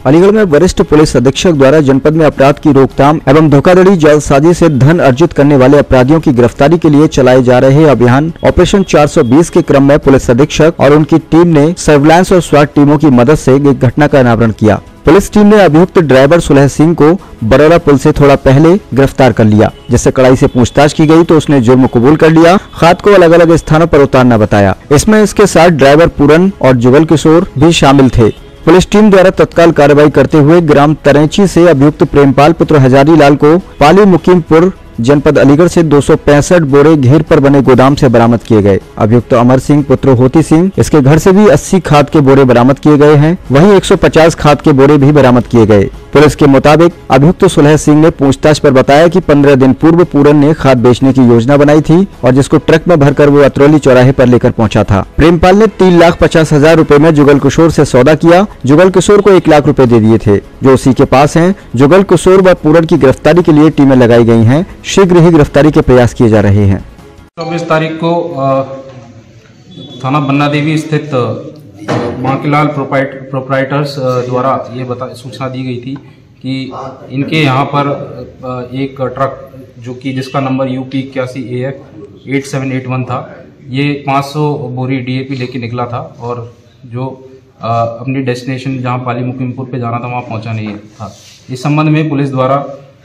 अलीगढ़ में वरिष्ठ पुलिस अधीक्षक द्वारा जनपद में अपराध की रोकथाम एवं धोखाधड़ी जालसाजी से धन अर्जित करने वाले अपराधियों की गिरफ्तारी के लिए चलाए जा रहे अभियान ऑपरेशन 420 के क्रम में पुलिस अधीक्षक और उनकी टीम ने सर्विलांस और स्वाट टीमों की मदद से एक घटना का अनावरण किया। पुलिस टीम ने अभियुक्त ड्राइवर सुलह सिंह को बरौरा पुल से थोड़ा पहले गिरफ्तार कर लिया, जिससे कड़ाई से पूछताछ की गई तो उसने जुर्म कबूल कर लिया। खाद को अलग अलग स्थानों पर उतारना बताया। इसमें इसके साथ ड्राइवर पूरन और जुगल किशोर भी शामिल थे। पुलिस टीम द्वारा तत्काल कार्रवाई करते हुए ग्राम तरेची से अभियुक्त प्रेमपाल पुत्र हजारी लाल को पाली मुकीमपुर जनपद अलीगढ़ से 265 बोरे घेर पर बने गोदाम से बरामद किए गए। अभियुक्त अमर सिंह पुत्र होती सिंह, इसके घर से भी 80 खाद के बोरे बरामद किए गए हैं। वहीं 150 खाद के बोरे भी बरामद किए गए। पुलिस के मुताबिक अभियुक्त सुलह सिंह ने पूछताछ पर बताया कि 15 दिन पूर्व पूरन ने खाद बेचने की योजना बनाई थी और जिसको ट्रक में भरकर वो अतरौली चौराहे पर लेकर पहुंचा था। प्रेमपाल ने 3,50,000 रुपए में जुगल किशोर से सौदा किया। जुगल किशोर को 1 लाख रुपए दे दिए थे, जो उसी के पास हैं। जुगल किशोर व पूरन की गिरफ्तारी के लिए टीमें लगाई गई हैं। शीघ्र ही गिरफ्तारी के प्रयास किए जा रहे हैं। 24 तारीख को थाना बन्ना देवी स्थित बांकीलाल प्रोप्राइटर्स द्वारा ये सूचना दी गई थी कि इनके यहाँ पर एक ट्रक जो कि जिसका नंबर UP 81AF 8781 था, ये 500 बोरी DAP लेके निकला था और जो अपनी डेस्टिनेशन जहाँ पाली मुकीमपुर पे जाना था वहाँ पहुँचा नहीं था। इस संबंध में पुलिस द्वारा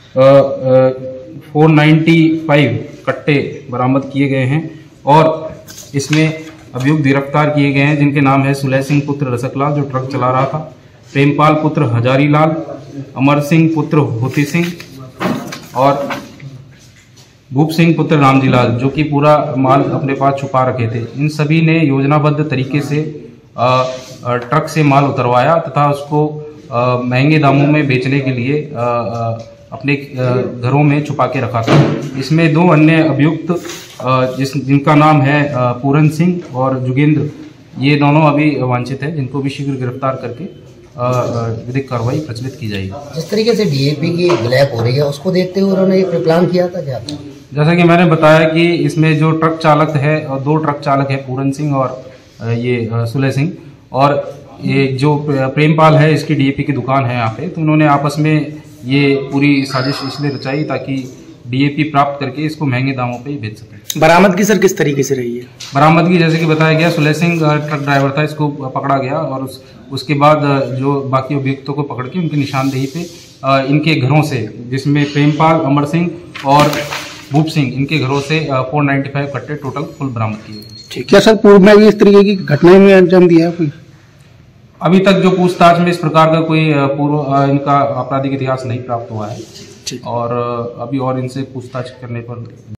495 कट्टे बरामद किए गए हैं और इसमें अभियुक्त गिरफ्तार किए गए हैं, जिनके नाम है सुलह सिंह पुत्र रसकलाल जो ट्रक चला रहा था, प्रेमपाल पुत्र हजारी लाल, अमर सिंह पुत्र होती सिंह और भूप सिंह पुत्र रामजी लाल जो कि पूरा माल अपने पास छुपा रखे थे। इन सभी ने योजनाबद्ध तरीके से ट्रक से माल उतरवाया तथा उसको महंगे दामों में बेचने के लिए अपने घरों में छुपा के रखा था। इसमें 2 अन्य अभियुक्त जिनका नाम है पूरन सिंह और जुगेंद्र, ये दोनों अभी वांछित हैं, जिनको भी शीघ्र गिरफ्तार करके विधिक कार्रवाई प्रचलित की जाएगी। जिस तरीके से DAP की ब्लैक हो रही है उसको देखते हुए उन्होंने ये प्लान किया था क्या? जैसा कि मैंने बताया कि इसमें जो ट्रक चालक है और 2 ट्रक चालक है पूरन सिंह और ये सुलह सिंह, और ये जो प्रेमपाल है इसकी DAP की दुकान है यहाँ पे, तो उन्होंने आपस में ये पूरी साजिश इसलिए रचाई ताकि DAP प्राप्त करके इसको महंगे दामों पे ही बेच सकें। बरामदगी सर किस तरीके से रही है? बरामदगी जैसे कि बताया गया, सुलह सिंह ट्रक ड्राइवर था, इसको पकड़ा गया और उसके बाद जो बाकी अभियुक्तों को पकड़ के उनकी निशानदेही पे इनके घरों से, जिसमें प्रेमपाल, अमर सिंह और भूप सिंह, इनके घरों से 495 कट्टे टोटल कुल बरामद किए। क्या सर पूर्व में भी इस तरीके की घटनाएं में अंजाम दिया है कोई? अभी तक जो पूछताछ में इस प्रकार का कोई पूर्व इनका आपराधिक इतिहास नहीं प्राप्त हुआ है और अभी और इनसे पूछताछ करने पर